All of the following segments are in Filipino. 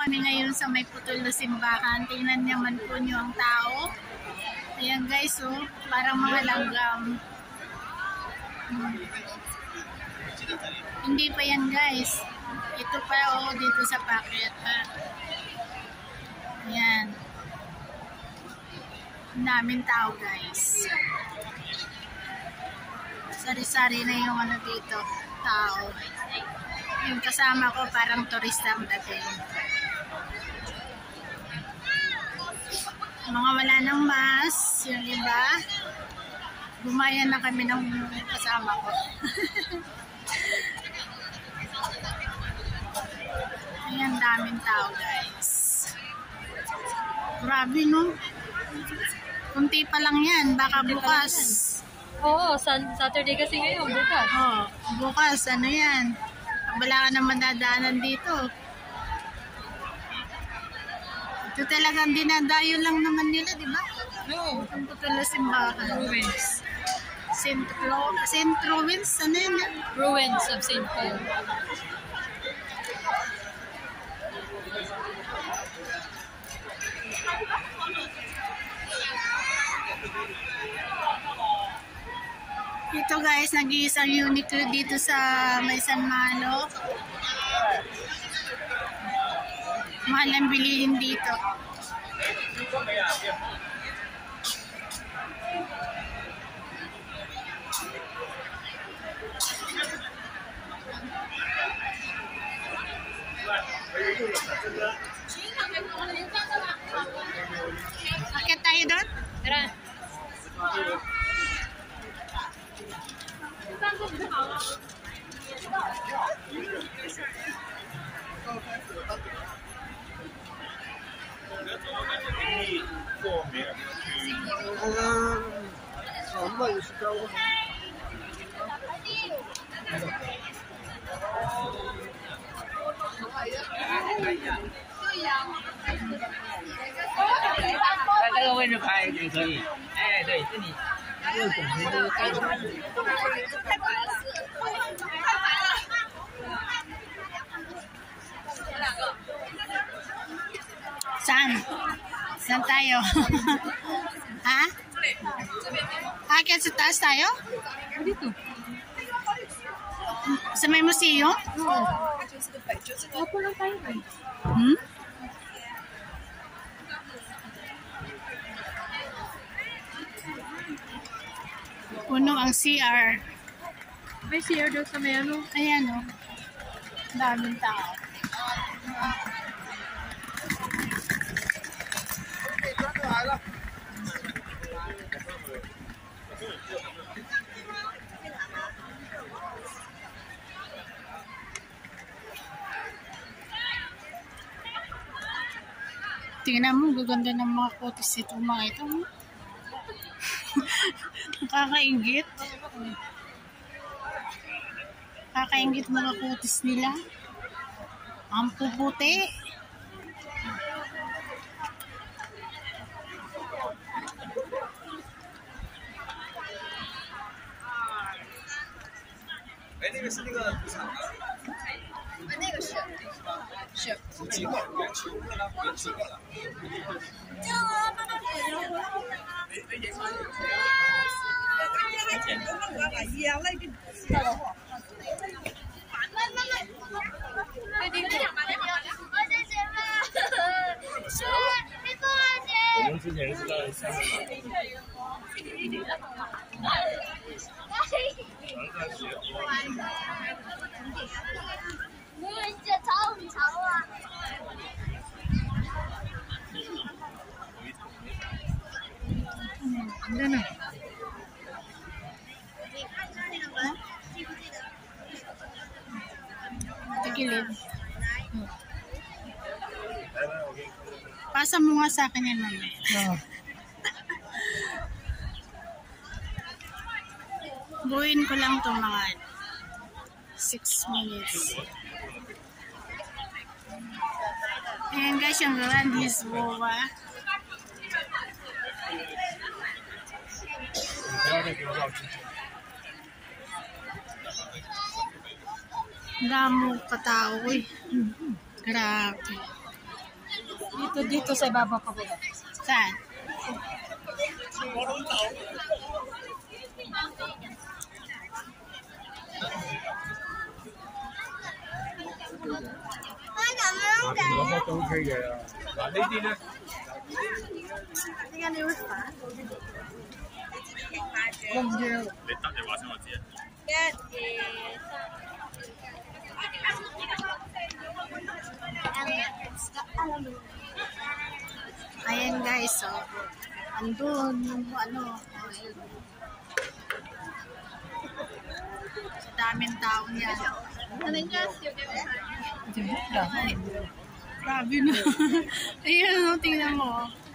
Kami ngayon sa may putol na simbahan. Tingnan naman po nyo ang tao. Ayan guys, oh, parang mga langgam. Hindi pa yan guys. Ito pa, oh, dito sa packet. Ayan. Ang daming tao guys. Sari-sari na yung ano dito, tao. Yung kasama ko parang turista ang dating. Mga wala ng mask, yung iba. Bumayan na kami ng kasama ko. Ayan, daming tao guys. Grabe no? Kunti pa lang yan, baka bukas. Oo, Saturday kasi ngayon, bukas. Oo, bukas, ano yan? Wala ka naman dadaanan dito. Ito talagang dinadayo lang naman nila, di ba? No. Ang putol na simbahan. Ruins. St. Louis, ano yun? Ruins of St. Paul. Ito guys, nag-iisang Uniqlo dito sa may San Malo. Mahal ang bilihin dito. Akit tayo doon? Tara. 这个位置拍就可以。哎，对，这里这个拱门都该出来。 Saan? Saan tayo? Ha? Akit sa taas tayo? Dito. Sa may museo? Oo. Opo lang tayo. Hmm? Puno ang CR. May CR daw sa may ano. Ayan o. Daming tao. Tingnan mo, gaganda ng mga kutis ito, mga ito. Nakakaingit. Nakakaingit mga kutis nila. Ang puputi. 我们之前是在香港，在学。 这超很长啊！ Ano? Tagilid. Pasa mo nga sa akin yan, mami. Oo. Buuin ko lang ito mga 6 minutes. Ayan guys, yung Grandis Boa. Damo katao, uy. Grabe. Dito sa ibabaw pa ba? Saan? 都 OK 嘅。嗱呢啲咧， Tingnan niyo pa. 我唔知。 你得你話聲我知啊。 Ayan guys, so andun yung ano, ayun. Sa daming tao niya. Grabe na. Ayan, tingnan mo.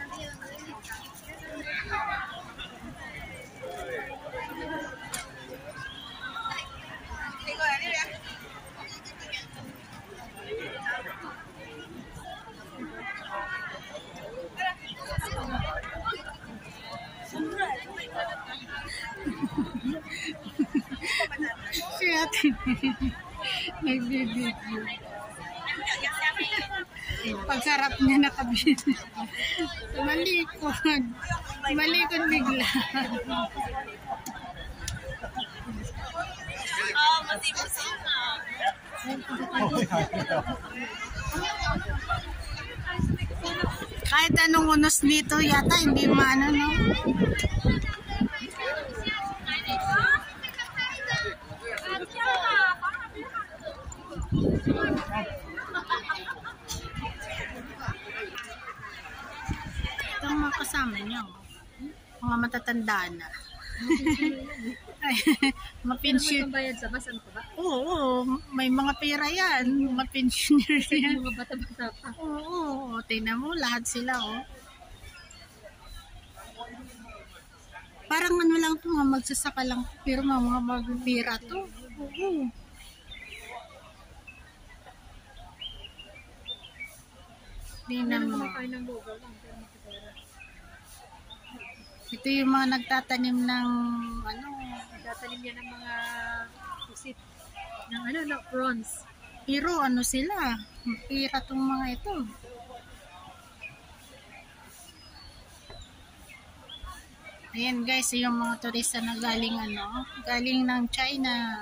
Shit. Nagbibidyo. Pagsarap niya nakabili. Malikod. Malikod bigla. Kahit anong unos nito yata hindi maano, no? Ito ang mga kasama niyo. Mga matatanda na. Mapensyon. May bayad sa basan ko ba? Oo, may mga pera yan. Mapensioner yan. Mga bata-bata pa. Oo, tingnan mo, lahat sila, oh. Parang ano lang to, mga magsasaka lang. Pero mga magpira to. Oo. Tingnan mo. Kumakain ng lugaw lang. Pero makipera. Ito yung mga nagtatanim ng, ano, Nagtatanim yan ng mga pusit. Ng ano, no, prawns. pero ano sila, pira tong mga ito. Ayan guys, yung mga turista na galing ano, galing ng China.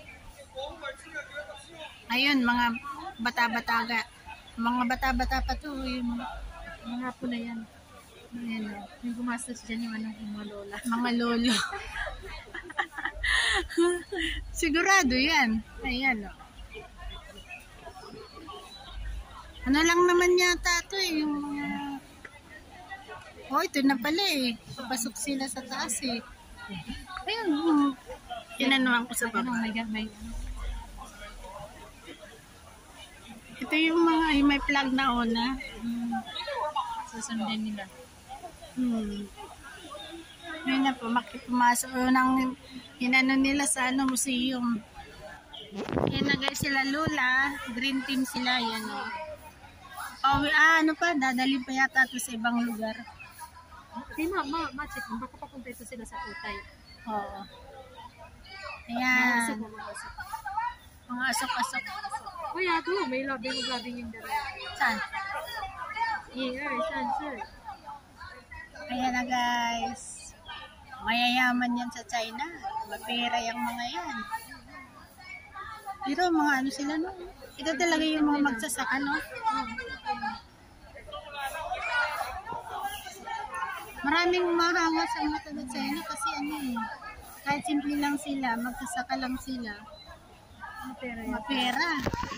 Ayun, mga bata-bata, mga bata-bata pa to, yung Mga po na yan. ayan, oh, Yung gumastos dyan yung anong mga lola. mga lolo. Sigurado yan. Ayan, oh. Ano lang naman yata to eh, yung mga... Oh, ito na pala eh. Papasok sila sa taas eh. Ayun, tinanuhan ko sa Ano, baba. may Ito yung mga ay may flag na ona. susundin nila. Ayun na po, makipumasok ng inano nila sa ano, museum. Yan na guys sila Lola. Green team sila, yan o. Ano pa, dadalhin pa yata ito sa ibang lugar. Okay, ma-check mo. Baka papunta ito sila sa Utay. Oo. Mga Ayan. asok, mga asok. Mga asok-asok. Uy, ato, may labing yung dara. Saan? Here, saan, sir? Ayan na guys. Mayayaman yan sa China. Mapira yung mga yan. Pero mga ano sila no? Ito talaga yung mga magsasaka no? Maraming mahanga sa mga taga China kasi ano eh. Kahit simple lang sila, magsasaka lang sila. Mapera yan. Mapera.